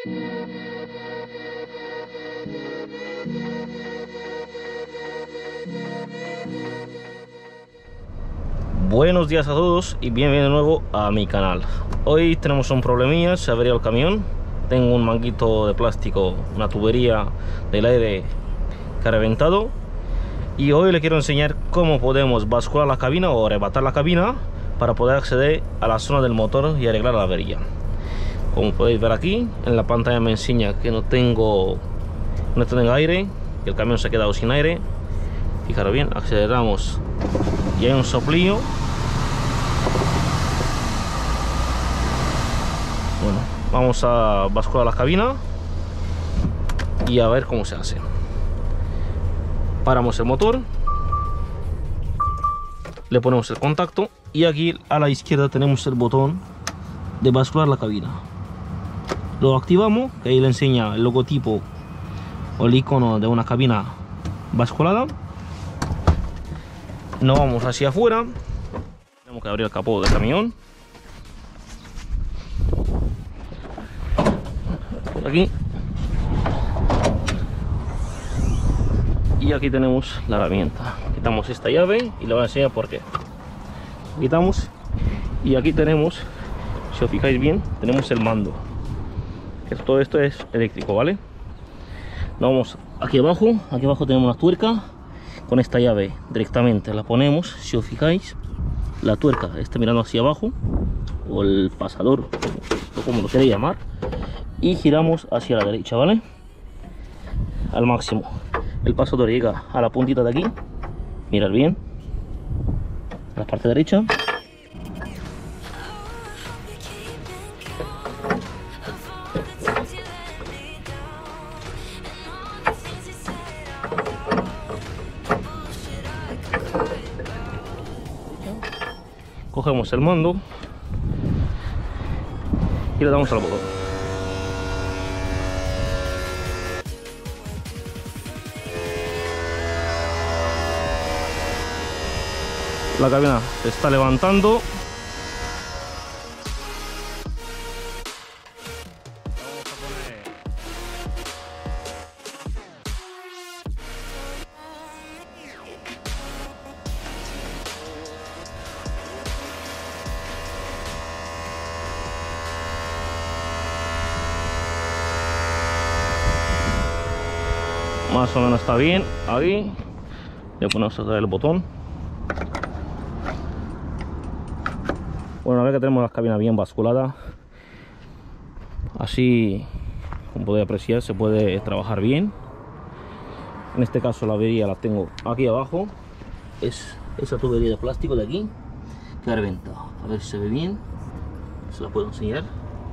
Buenos días a todos y bienvenidos de nuevo a mi canal. Hoy tenemos un problemilla, se ha averiado el camión. Tengo un manguito de plástico, una tubería del aire que ha reventado. Y hoy le quiero enseñar cómo podemos bascular la cabina o arrebatar la cabina para poder acceder a la zona del motor y arreglar la avería. Como podéis ver aquí, en la pantalla me enseña que no tengo aire, que el camión se ha quedado sin aire. Fijaros bien, aceleramos y hay un soplillo. Bueno, vamos a bascular la cabina y a ver cómo se hace. Paramos el motor, le ponemos el contacto y aquí a la izquierda tenemos el botón de bascular la cabina. Lo activamos, que ahí le enseña el logotipo o el icono de una cabina basculada. Nos vamos hacia afuera, tenemos que abrir el capó del camión. Por aquí. Y aquí tenemos la herramienta. Quitamos esta llave y le voy a enseñar por qué. Quitamos y aquí tenemos, si os fijáis bien, tenemos el mando. Que todo esto es eléctrico, ¿vale? Nos vamos aquí abajo tenemos una tuerca. Con esta llave directamente la ponemos, si os fijáis, la tuerca está mirando hacia abajo, o el pasador, o como lo queréis llamar, y giramos hacia la derecha, ¿vale? Al máximo. El pasador llega a la puntita de aquí, mirad bien, a la parte derecha. Cogemos el mando y le damos al botón. La cabina se está levantando. Más o menos está bien. Aquí le ponemos el botón. Bueno, una vez que tenemos la cabina bien basculada, así como podéis apreciar, se puede trabajar bien. En este caso la avería la tengo aquí abajo. Es esa tubería de plástico de aquí que ha reventado. A ver si se ve bien, se la puedo enseñar.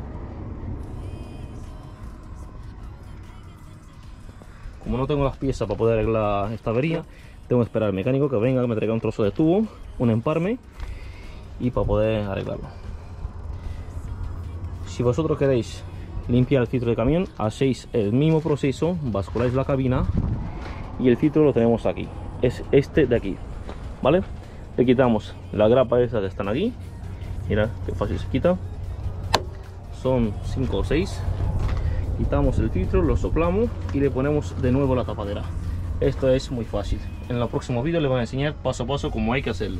Como no tengo las piezas para poder arreglar esta avería, tengo que esperar al mecánico que venga, que me traiga un trozo de tubo, un emparme, y para poder arreglarlo. Si vosotros queréis limpiar el filtro de camión, hacéis el mismo proceso, basculáis la cabina y el filtro lo tenemos aquí, es este de aquí, ¿vale? Le quitamos la grapa esa que están aquí, mirad qué fácil se quita, son 5 o 6. Quitamos el filtro, lo soplamos y le ponemos de nuevo la tapadera. Esto es muy fácil. En el próximo vídeo les voy a enseñar paso a paso cómo hay que hacerlo.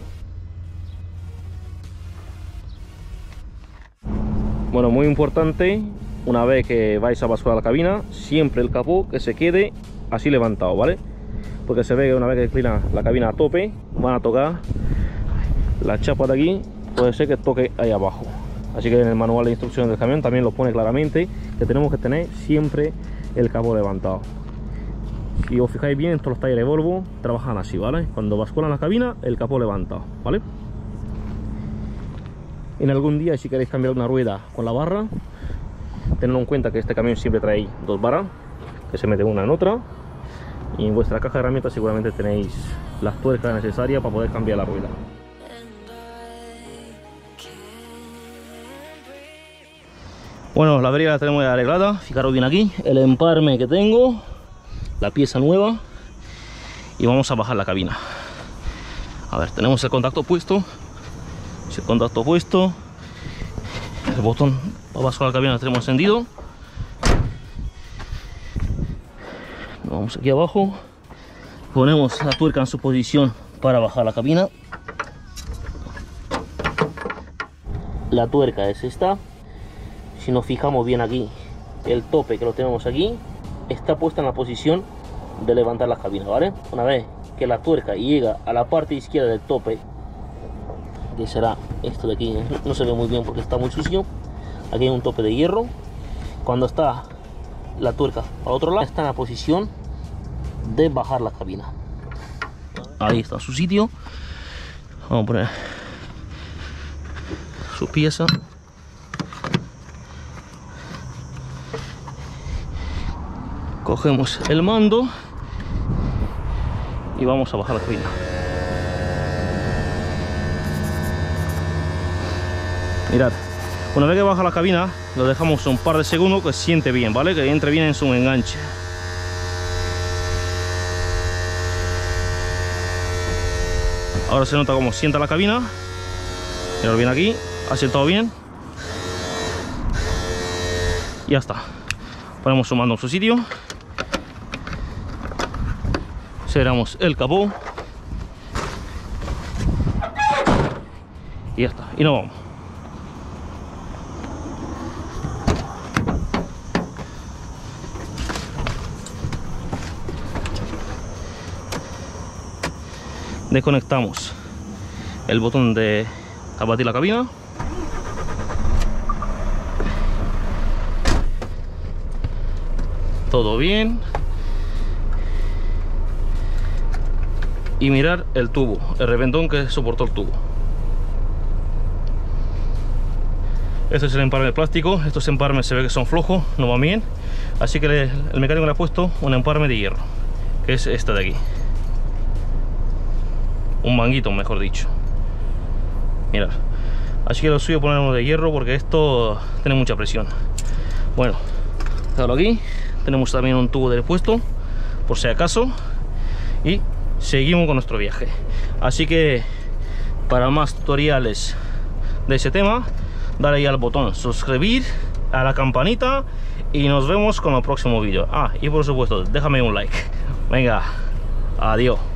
Bueno, muy importante, una vez que vais a bascular la cabina, siempre el capó que se quede así levantado, ¿vale? Porque se ve que una vez que inclina la cabina a tope, van a tocar la chapa de aquí, puede ser que toque ahí abajo. Así que en el manual de instrucciones del camión también lo pone claramente que tenemos que tener siempre el capó levantado. Si os fijáis bien, estos los talleres Volvo trabajan así, ¿vale? Cuando basculan la cabina, el capó levantado, ¿vale? En algún día, si queréis cambiar una rueda con la barra, tened en cuenta que este camión siempre trae dos barras que se mete una en otra, y en vuestra caja de herramientas seguramente tenéis las tuercas necesarias para poder cambiar la rueda. Bueno, la avería la tenemos ya arreglada. Fijaros bien aquí, el emparme que tengo, la pieza nueva, y vamos a bajar la cabina. A ver, tenemos el contacto puesto. Si el contacto puesto, el botón para bascular la cabina lo tenemos encendido. Vamos aquí abajo, ponemos la tuerca en su posición para bajar la cabina. La tuerca es esta. Si nos fijamos bien aquí, el tope que lo tenemos aquí está puesta en la posición de levantar la cabina, ¿vale? Una vez que la tuerca llega a la parte izquierda del tope, que será esto de aquí, no se ve muy bien porque está muy sucio. Aquí hay un tope de hierro. Cuando está la tuerca al otro lado, está en la posición de bajar la cabina. Ahí está su sitio. Vamos a poner su pieza. Cogemos el mando y vamos a bajar la cabina. Mirad, una vez que baja la cabina, lo dejamos un par de segundos que se siente bien, ¿vale? Que entre bien en su enganche. Ahora se nota cómo sienta la cabina. Mirad bien aquí, ha sentado bien. Y ya está. Ponemos su mando en su sitio. Cerramos el capó. Y ya está. Y nos vamos. Desconectamos el botón de abatir la cabina. Todo bien. Y mirar el tubo, el reventón que soportó el tubo. Este es el emparme de plástico. Estos emparmes se ve que son flojos, no van bien. Así que el mecánico le ha puesto un emparme de hierro, que es este de aquí. Un manguito, mejor dicho. Mirad. Así que lo suyo poner uno de hierro porque esto tiene mucha presión. Bueno, déjalo aquí. Tenemos también un tubo de repuesto, por si acaso. Y seguimos con nuestro viaje. Así que para más tutoriales de ese tema, dale ahí al botón suscribir, a la campanita, y nos vemos con el próximo vídeo. Ah, y por supuesto, déjame un like. Venga, adiós.